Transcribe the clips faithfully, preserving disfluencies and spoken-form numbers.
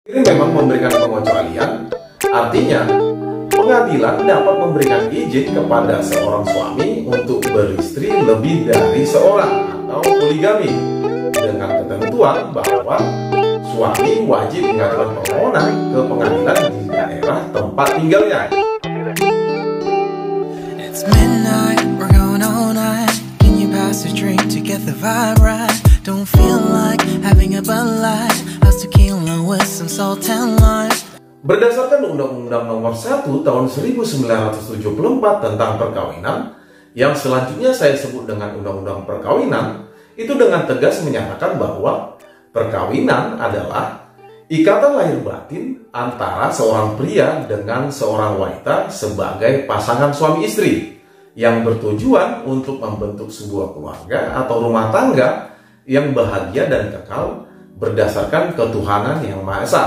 Ini memang memberikan pengecualian, artinya pengadilan dapat memberikan izin kepada seorang suami untuk beristri lebih dari seorang atau poligami dengan ketentuan bahwa suami wajib mengajukan permohonan ke pengadilan di daerah tempat tinggalnya. It's midnight, we're going all night. Can you pass a drink to get the vibe right? Don't feel like having a Bud Light, how's tequila with some salt and lime. Berdasarkan Undang-Undang Nomor satu Tahun seribu sembilan ratus tujuh puluh empat tentang perkawinan, yang selanjutnya saya sebut dengan Undang-Undang Perkawinan, itu dengan tegas menyatakan bahwa perkawinan adalah ikatan lahir batin antara seorang pria dengan seorang wanita sebagai pasangan suami istri yang bertujuan untuk membentuk sebuah keluarga atau rumah tangga yang bahagia dan kekal berdasarkan ketuhanan yang Maha Esa.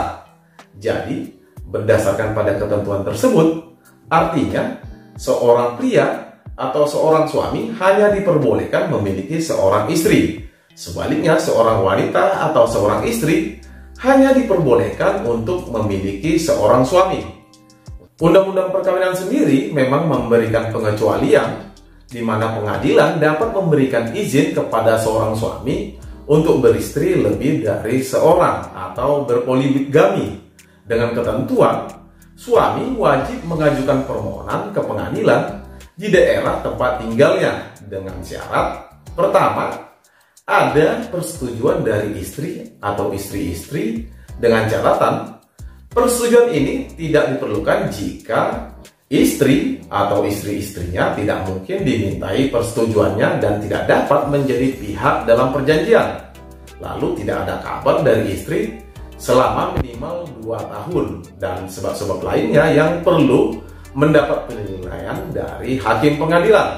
Jadi, berdasarkan pada ketentuan tersebut, artinya seorang pria atau seorang suami hanya diperbolehkan memiliki seorang istri. Sebaliknya, seorang wanita atau seorang istri hanya diperbolehkan untuk memiliki seorang suami. Undang-Undang Perkawinan sendiri memang memberikan pengecualian di mana pengadilan dapat memberikan izin kepada seorang suami untuk beristri lebih dari seorang atau berpoligami dengan ketentuan suami wajib mengajukan permohonan ke pengadilan di daerah tempat tinggalnya dengan syarat pertama, ada persetujuan dari istri atau istri-istri dengan catatan persetujuan ini tidak diperlukan jika istri atau istri-istrinya tidak mungkin dimintai persetujuannya dan tidak dapat menjadi pihak dalam perjanjian. Lalu tidak ada kabar dari istri selama minimal dua tahun dan sebab-sebab lainnya yang perlu mendapat penilaian dari hakim pengadilan.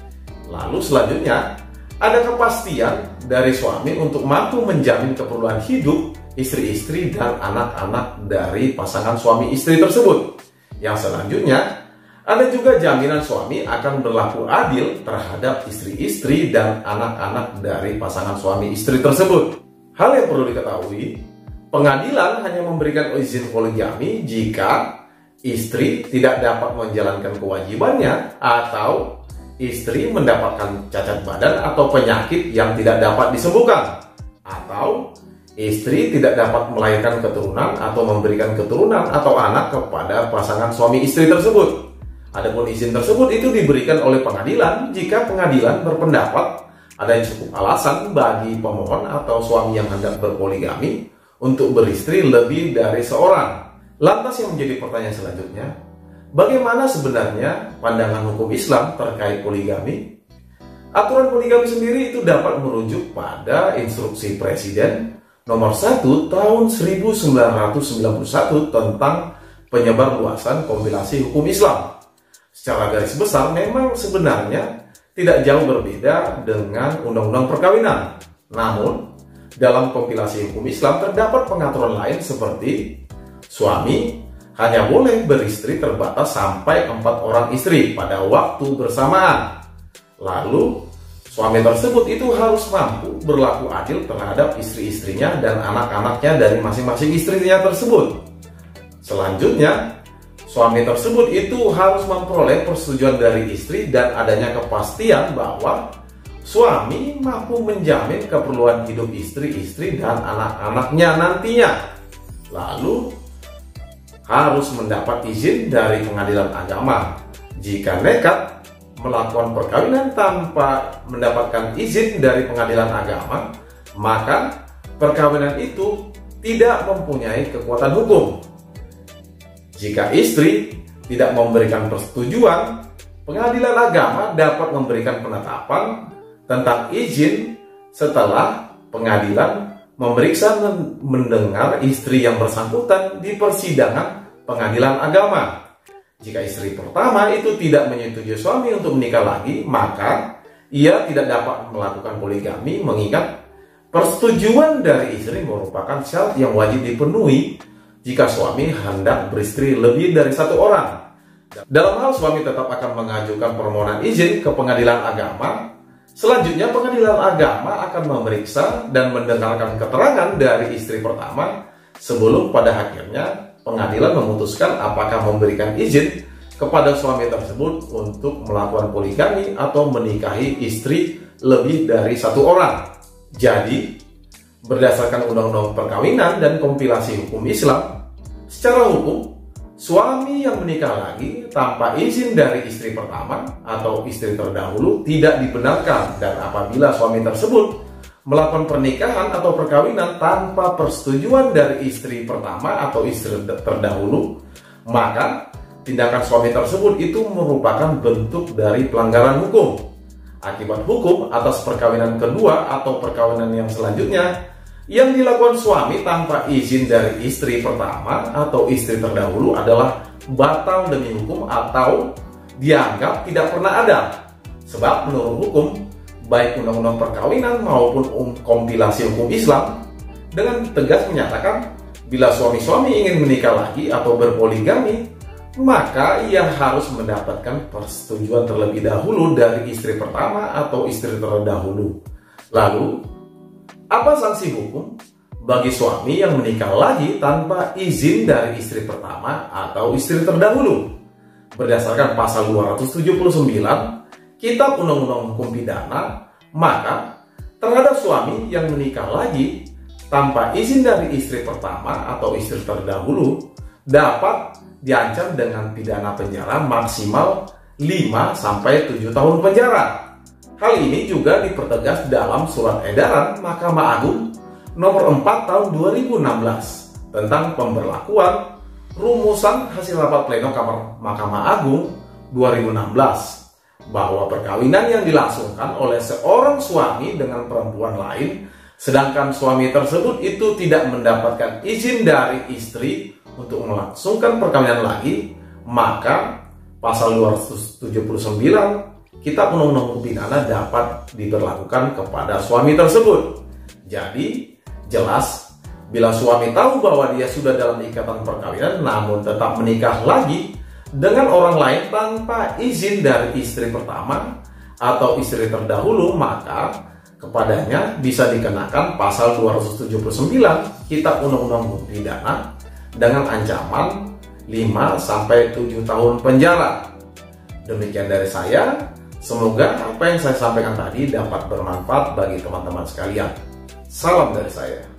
Lalu selanjutnya ada kepastian dari suami untuk mampu menjamin keperluan hidup istri-istri dan anak-anak dari pasangan suami istri tersebut. Yang selanjutnya ada juga jaminan suami akan berlaku adil terhadap istri-istri dan anak-anak dari pasangan suami istri tersebut. Hal yang perlu diketahui, pengadilan hanya memberikan izin poligami jika istri tidak dapat menjalankan kewajibannya atau istri mendapatkan cacat badan atau penyakit yang tidak dapat disembuhkan, atau istri tidak dapat melahirkan keturunan atau memberikan keturunan atau anak kepada pasangan suami istri tersebut. Adapun izin tersebut itu diberikan oleh pengadilan jika pengadilan berpendapat ada cukup alasan bagi pemohon atau suami yang hendak berpoligami untuk beristri lebih dari seorang. Lantas yang menjadi pertanyaan selanjutnya, bagaimana sebenarnya pandangan hukum Islam terkait poligami? Aturan poligami sendiri itu dapat merujuk pada instruksi Presiden Nomor satu Tahun seribu sembilan ratus sembilan puluh satu tentang penyebarluasan kompilasi hukum Islam. Secara garis besar memang sebenarnya tidak jauh berbeda dengan Undang-Undang Perkawinan. Namun, dalam kompilasi hukum Islam terdapat pengaturan lain seperti suami hanya boleh beristri terbatas sampai empat orang istri pada waktu bersamaan. Lalu, suami tersebut itu harus mampu berlaku adil terhadap istri-istrinya dan anak-anaknya dari masing-masing istrinya tersebut. Selanjutnya, suami tersebut itu harus memperoleh persetujuan dari istri dan adanya kepastian bahwa suami mampu menjamin keperluan hidup istri-istri dan anak-anaknya nantinya. Lalu, harus mendapat izin dari pengadilan agama. Jika nekat melakukan perkawinan tanpa mendapatkan izin dari pengadilan agama, maka perkawinan itu tidak mempunyai kekuatan hukum. Jika istri tidak memberikan persetujuan, pengadilan agama dapat memberikan penetapan tentang izin setelah pengadilan memeriksa dan mendengar istri yang bersangkutan di persidangan pengadilan agama. Jika istri pertama itu tidak menyetujui suami untuk menikah lagi, maka ia tidak dapat melakukan poligami mengingat persetujuan dari istri merupakan syarat yang wajib dipenuhi jika suami hendak beristri lebih dari satu orang. Dalam hal suami tetap akan mengajukan permohonan izin ke pengadilan agama, selanjutnya pengadilan agama akan memeriksa dan mendengarkan keterangan dari istri pertama sebelum pada akhirnya pengadilan memutuskan apakah memberikan izin kepada suami tersebut untuk melakukan poligami atau menikahi istri lebih dari satu orang. Jadi, berdasarkan undang-undang perkawinan dan kompilasi hukum Islam, secara hukum, suami yang menikah lagi tanpa izin dari istri pertama atau istri terdahulu tidak dibenarkan, dan apabila suami tersebut melakukan pernikahan atau perkawinan tanpa persetujuan dari istri pertama atau istri terdahulu, maka tindakan suami tersebut itu merupakan bentuk dari pelanggaran hukum. Akibat hukum atas perkawinan kedua atau perkawinan yang selanjutnya yang dilakukan suami tanpa izin dari istri pertama atau istri terdahulu adalah batal demi hukum atau dianggap tidak pernah ada. Sebab menurut hukum, baik undang-undang perkawinan maupun kompilasi hukum Islam dengan tegas menyatakan bila suami-suami ingin menikah lagi atau berpoligami, maka ia harus mendapatkan persetujuan terlebih dahulu dari istri pertama atau istri terdahulu. Lalu, apa sanksi hukum bagi suami yang menikah lagi tanpa izin dari istri pertama atau istri terdahulu? Berdasarkan pasal dua ratus tujuh puluh sembilan Kitab Undang-Undang Hukum Pidana, maka terhadap suami yang menikah lagi tanpa izin dari istri pertama atau istri terdahulu dapat diancam dengan pidana penjara maksimal lima sampai tujuh tahun penjara. Hal ini juga dipertegas dalam Surat Edaran Mahkamah Agung nomor empat tahun dua ribu enam belas tentang pemberlakuan rumusan hasil rapat pleno Kamar Mahkamah Agung dua ribu enam belas bahwa perkawinan yang dilangsungkan oleh seorang suami dengan perempuan lain sedangkan suami tersebut itu tidak mendapatkan izin dari istri untuk melangsungkan perkawinan lagi, maka pasal dua ratus tujuh puluh sembilan Kitab Undang-Undang Hukum Pidana dapat diberlakukan kepada suami tersebut. Jadi, jelas bila suami tahu bahwa dia sudah dalam ikatan perkawinan namun tetap menikah lagi dengan orang lain tanpa izin dari istri pertama atau istri terdahulu, maka kepadanya bisa dikenakan pasal dua ratus tujuh puluh sembilan Kitab Undang-Undang Hukum Pidana dengan ancaman lima sampai tujuh tahun penjara. Demikian dari saya, semoga apa yang saya sampaikan tadi dapat bermanfaat bagi teman-teman sekalian. Salam dari saya.